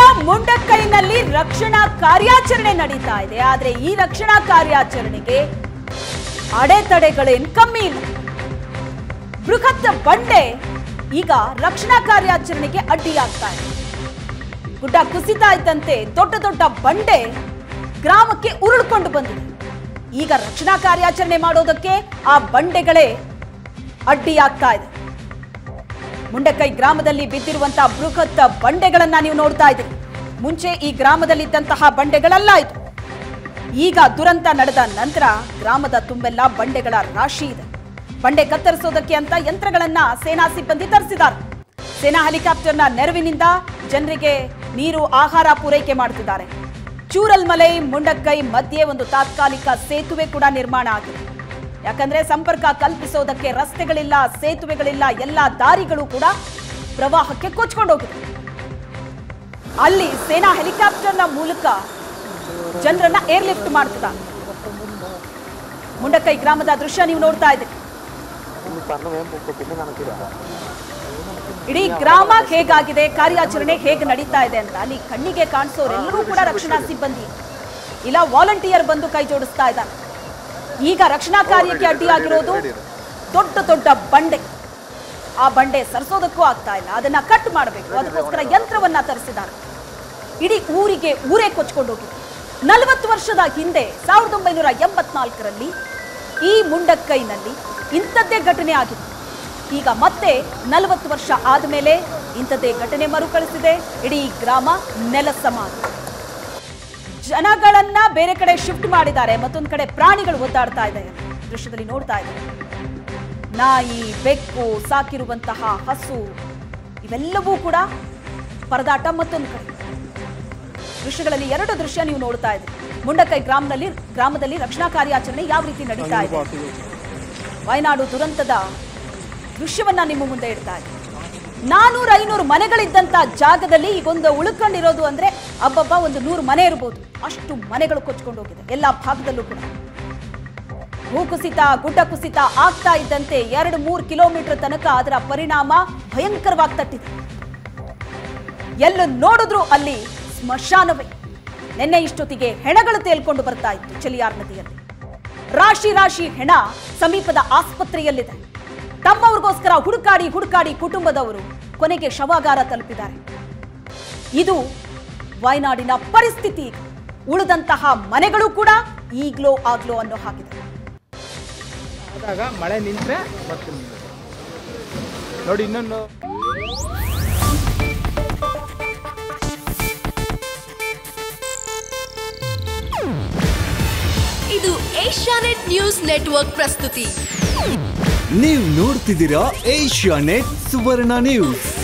ಮುಂಡಕೈನಲ್ಲಿ ರಕ್ಷಣಾ ಕಾರ್ಯಾಚರಣೆ ನಡೀತಾ ಇದೆ. ಆದರೆ ಈ ರಕ್ಷಣಾ ಕಾರ್ಯಾಚರಣೆಗೆ ಅಡೆತಡೆಗಳೇನು ಕಮ್ಮಿ ಇಲ್ಲ. ಬೃಹತ್ ಬಂಡೆ ಈಗ ರಕ್ಷಣಾ ಕಾರ್ಯಾಚರಣೆಗೆ ಅಡ್ಡಿಯಾಗ್ತಾ ಇದೆ. ಗುಡ್ಡ ಕುಸಿತಾ ಇದ್ದಂತೆ ದೊಡ್ಡ ದೊಡ್ಡ ಬಂಡೆ ಗ್ರಾಮಕ್ಕೆ ಉರುಳ್ಕೊಂಡು ಬಂದಿದೆ. ಈಗ ರಕ್ಷಣಾ ಕಾರ್ಯಾಚರಣೆ ಮಾಡೋದಕ್ಕೆ ಆ ಬಂಡೆಗಳೇ ಅಡ್ಡಿಯಾಗ್ತಾ ಇದೆ. ಮುಂಡಕೈ ಗ್ರಾಮದಲ್ಲಿ ಬಿದ್ದಿರುವಂತಹ ಬೃಹತ್ ಬಂಡೆಗಳನ್ನ ನೀವು ನೋಡ್ತಾ ಇದ್ದೀರಿ. ಮುಂಚೆ ಈ ಗ್ರಾಮದಲ್ಲಿದ್ದಂತಹ ಬಂಡೆಗಳಲ್ಲ ಇದು. ಈಗ ದುರಂತ ನಡೆದ ನಂತರ ಗ್ರಾಮದ ತುಂಬೆಲ್ಲ ಬಂಡೆಗಳ ರಾಶಿ ಇದೆ. ಬಂಡೆ ಕತ್ತರಿಸೋದಕ್ಕೆ ಅಂತ ಯಂತ್ರಗಳನ್ನ ಸೇನಾ ಸಿಬ್ಬಂದಿ ತರಿಸಿದ್ದಾರೆ. ಸೇನಾ ಹೆಲಿಕಾಪ್ಟರ್ನ ನೆರವಿನಿಂದ ಜನರಿಗೆ ನೀರು ಆಹಾರ ಪೂರೈಕೆ ಮಾಡುತ್ತಿದ್ದಾರೆ. ಚೂರಲ್ಮಲೈ ಮುಂಡಕೈ ಮಧ್ಯೆ ಒಂದು ತಾತ್ಕಾಲಿಕ ಸೇತುವೆ ಕೂಡ ನಿರ್ಮಾಣ ಆಗಿದೆ. ಯಾಕಂದ್ರೆ ಸಂಪರ್ಕ ಕಲ್ಪಿಸೋದಕ್ಕೆ ರಸ್ತೆಗಳಿಲ್ಲ, ಸೇತುವೆಗಳಿಲ್ಲ, ಎಲ್ಲ ದಾರಿಗಳು ಕೂಡ ಪ್ರವಾಹಕ್ಕೆ ಕೊಚ್ಕೊಂಡು ಹೋಗಿದೆ. ಅಲ್ಲಿ ಸೇನಾ ಹೆಲಿಕಾಪ್ಟರ್ನ ಮೂಲಕ ಜನರನ್ನ ಏರ್ಲಿಫ್ಟ್ ಮಾಡ್ತಿದ್ದಾರೆ. ಮುಂಡಕೈ ಗ್ರಾಮದ ದೃಶ್ಯ ನೀವು ನೋಡ್ತಾ ಇದ್ದೀರಿ. ಇಡೀ ಗ್ರಾಮ ಹೇಗಾಗಿದೆ, ಕಾರ್ಯಾಚರಣೆ ಹೇಗೆ ನಡೀತಾ ಇದೆ ಅಂತ ಅಲ್ಲಿ ಕಣ್ಣಿಗೆ ಕಾಣಿಸೋರೆಲ್ಲರೂ ಕೂಡ ರಕ್ಷಣಾ ಸಿಬ್ಬಂದಿ ಇಲ್ಲ ವಾಲಂಟಿಯರ್ ಬಂದು ಕೈ ಜೋಡಿಸ್ತಾ ಇದ್ದಾರೆ. ಈಗ ರಕ್ಷಣಾ ಕಾರ್ಯಕ್ಕೆ ಅಡ್ಡಿಯಾಗಿರೋದು ದೊಡ್ಡ ದೊಡ್ಡ ಬಂಡೆ. ಆ ಬಂಡೆ ಸರಿಸೋದಕ್ಕೂ ಆಗ್ತಾ ಇಲ್ಲ, ಅದನ್ನ ಕಟ್ ಮಾಡಬೇಕು. ಅದಕ್ಕೋಸ್ಕರ ಯಂತ್ರವನ್ನ ತರಿಸಿದ್ದಾರೆ. ಇಡೀ ಊರೇ ಕೊಚ್ಕೊಂಡು ಹೋಗಿದೆ. 40 ವರ್ಷದ ಹಿಂದೆ 1984ರಲ್ಲಿ ಈ ಮುಂಡಕೈನಲ್ಲಿ ಇಂಥದ್ದೇ ಘಟನೆ ಆಗಿತ್ತು. ಈಗ ಮತ್ತೆ 40 ವರ್ಷ ಆದಮೇಲೆ ಇಂಥದ್ದೇ ಘಟನೆ ಮರುಕಳಿಸಿದೆ. ಇಡೀ ಗ್ರಾಮ ನೆಲಸಮ ಆಗಿದೆ. ಜನಗಳನ್ನ ಬೇರೆ ಕಡೆ ಶಿಫ್ಟ್ ಮಾಡಿದ್ದಾರೆ. ಮತ್ತೊಂದು ಕಡೆ ಪ್ರಾಣಿಗಳು ಒದ್ದಾಡ್ತಾ ಇದೆ. ದೃಶ್ಯದಲ್ಲಿ ನೋಡ್ತಾ ಇದ್ದಾರೆ. ನಾಯಿ, ಬೆಕ್ಕು, ಸಾಕಿರುವಂತಹ ಹಸು ಇವೆಲ್ಲವೂ ಕೂಡ ಪರದಾಟ. ಮತ್ತೊಂದು ಕಡೆ ದೃಶ್ಯಗಳಲ್ಲಿ 2 ದೃಶ್ಯ ನೀವು ನೋಡ್ತಾ ಇದ್ದೀರಿ. ಮುಂಡಕೈ ಗ್ರಾಮದಲ್ಲಿ ರಕ್ಷಣಾ ಕಾರ್ಯಾಚರಣೆ ಯಾವ ರೀತಿ ನಡೀತಾ ಇದೆ. ವಯನಾಡು ದುರಂತದ ದೃಶ್ಯವನ್ನ ನಿಮ್ಮ ಮುಂದೆ ಇಡ್ತಾ ಇದೆ. 400-500 ಮನೆಗಳಿದ್ದಂತ ಜಾಗದಲ್ಲಿ ಈಗೊಂದು ಉಳ್ಕೊಂಡಿರೋದು ಅಂದ್ರೆ ಅಬ್ಬಬ್ಬ ಒಂದು 100 ಮನೆ ಇರಬಹುದು. ಅಷ್ಟು ಮನೆಗಳು ಕೊಚ್ಕೊಂಡು ಹೋಗಿದೆ ಎಲ್ಲ ಭಾಗದಲ್ಲೂ ಕೂಡ. ಭೂಕುಸಿತ, ಗುಡ್ಡ ಕುಸಿತ ಆಗ್ತಾ ಇದ್ದಂತೆ 2-3 ಕಿಲೋಮೀಟರ್ ತನಕ ಅದರ ಪರಿಣಾಮ ಭಯಂಕರವಾಗಿ ತಟ್ಟಿದೆ. ಎಲ್ಲ ನೋಡಿದ್ರು ಅಲ್ಲಿ ಸ್ಮಶಾನವೇ. ನಿನ್ನೆ ಇಷ್ಟೊತ್ತಿಗೆ ಹೆಣಗಳು ತೇಲ್ಕೊಂಡು ಬರ್ತಾ ಇತ್ತು ಚೆಲಿಯಾರ್ ನದಿಯಲ್ಲಿ. ರಾಶಿ ರಾಶಿ ಹೆಣ ಸಮೀಪದ ಆಸ್ಪತ್ರೆಯಲ್ಲಿದೆ. ತಮ್ಮವ್ರಿಗೋಸ್ಕರ ಹುಡುಕಾಡಿ ಕುಟುಂಬದವರು ಕೊನೆಗೆ ಶವಾಗಾರ ತಲುಪಿದ್ದಾರೆ. ಇದು ವಯನಾಡಿನ ಪರಿಸ್ಥಿತಿ. ಉಳಿದಂತಹ ಮನೆಗಳು ಕೂಡ ಈಗ್ಲೋ ಆಗ್ಲೋ ಅನ್ನೋ ಹಾಗಿದೆ. ಆದಾಗ ಮಳೆ ನಿಂತ್ರೆ ನೋಡಿ ಇನ್ನೊಂದು ಇದು ಏಷ್ಯಾನೆಟ್ ನ್ಯೂಸ್ ನೆಟ್ವರ್ಕ್ ಪ್ರಸ್ತುತಿ. ನೀವು ನೋಡ್ತಿದ್ದೀರಾ ಏಷ್ಯಾನೆಟ್ ಸುವರ್ಣ ನ್ಯೂಸ್.